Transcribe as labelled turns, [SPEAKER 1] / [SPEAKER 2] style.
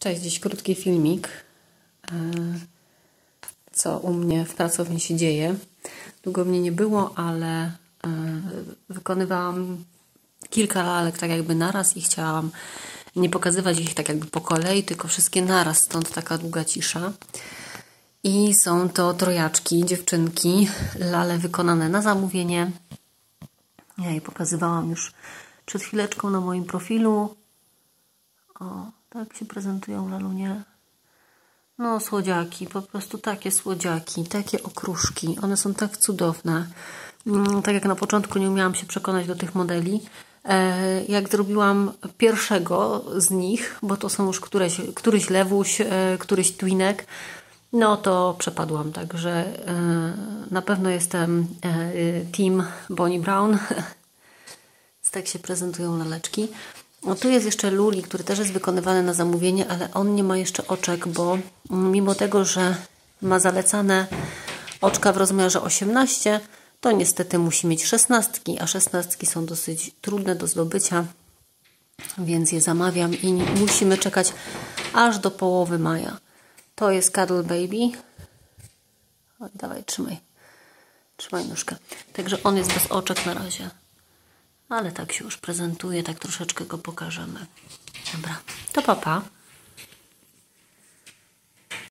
[SPEAKER 1] Cześć, dziś krótki filmik, co u mnie w pracowni się dzieje. Długo mnie nie było, ale wykonywałam kilka lalek tak jakby naraz i chciałam nie pokazywać ich tak jakby po kolei, tylko wszystkie naraz, stąd taka długa cisza. I są to trojaczki, dziewczynki, lale wykonane na zamówienie. Ja je pokazywałam już przed chwileczką na moim profilu. O, tak się prezentują lalunie. No, słodziaki, po prostu takie słodziaki, takie okruszki. One są tak cudowne. Tak jak na początku nie umiałam się przekonać do tych modeli. Jak zrobiłam pierwszego z nich, bo to są już któryś lewuś, któryś twinek, no to przepadłam. Także na pewno jestem team Bonnie Brown. Tak się prezentują laleczki. No, tu jest jeszcze Luli, który też jest wykonywany na zamówienie, ale on nie ma jeszcze oczek, bo mimo tego, że ma zalecane oczka w rozmiarze 18, to niestety musi mieć 16, a 16 są dosyć trudne do zdobycia, więc je zamawiam i musimy czekać aż do połowy maja. To jest Cuddle Baby. O, dawaj, trzymaj nóżkę. Także on jest bez oczek na razie. Ale tak się już prezentuje, tak troszeczkę go pokażemy. Dobra, to pa.